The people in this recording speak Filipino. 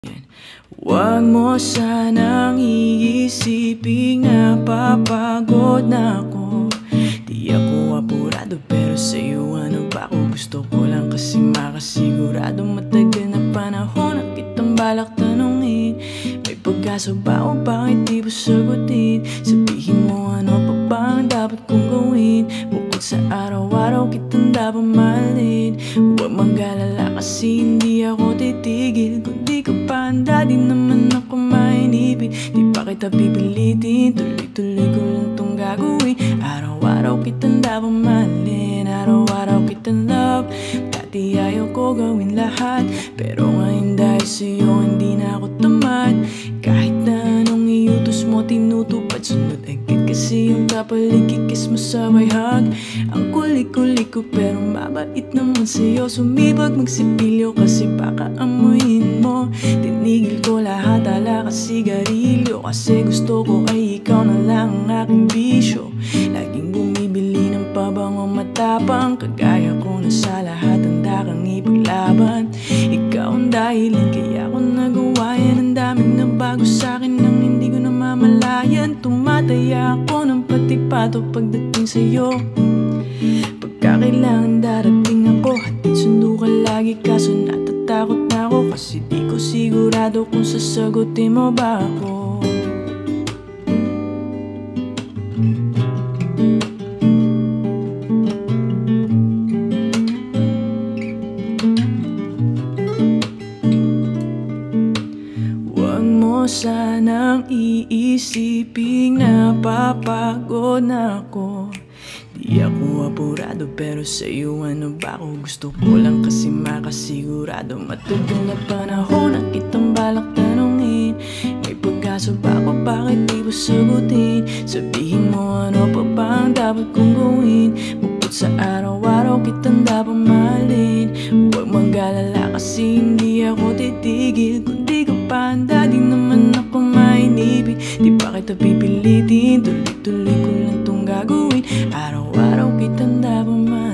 Huwag mo sanang iisiping napapagod na ako. Di ako apurado pero sa'yo ano ba ako? Gusto ko lang kasi makasigurado. Matagal na panahon na kitang balak tanungin. May pag-asa ba o bakit di ba sagutin? Sabihin mo ano pa ba ang dapat kong gawin? Bukod sa araw-araw kitang dapat mahalin. Huwag mag-alala kasi hindi ako titigil. Kung di ka pa handa di naman ako mainipin. Di pa kita pipilitin, tuloy-tuloy ko lang tong gagawin. Araw-araw kitang dapat mahalin, araw-araw kitang love. Dati ayaw ko gawin lahat, pero ngayon dahil sa'yo hindi na ako tamad. Kahit na anong iutos mo tinutupad, sunod agad kasi yung kapaligikis mo sabay hug. Ang kulit-kulit ko pero mabait naman sa'yo. Sumibag magsipilyo kasi baka amuyin mo. Tinigil ko lahat alak at sigarilyo, kasi gusto ko ay ikaw na lang ang aking bisyo. Laging bumibili ng pabango matapang, kagaya ko na sa lahat handa kang ipaglaban. Ikaw ang dahilan kaya ko nagawa yan. Ang daming nabago sa'kin nang hindi ko namamalayan. Tumataya ako ng pati-pato pagdating sa'yo. Pagkakailangan darating ako, hatid sundo ka lagi, kaso natatakot na ako. Kasi di ko sigurado kung sasagutin mo ba ako. Huwag mo sanang iisiping napapagod na ako. Di ako apurado pero sa'yo ano ba ako? Gusto ko lang kasi makasigurado. Matagal na panahon na kitang balak tanungin. May pag-asa ba ako? Bakit di mo sagutin? Sabihin mo ano pa ba ang dapat kong gawin? Bukod sa araw-araw kitang dapat mahalin. Huwag mag-alala kasi hindi ako titigil. Kung di ka pa handa di naman ako mainipin. Di pa kita pipilitin, tuloy-tuloy ko lang tong gagawin. Araw-araw kitang dapat mahalin.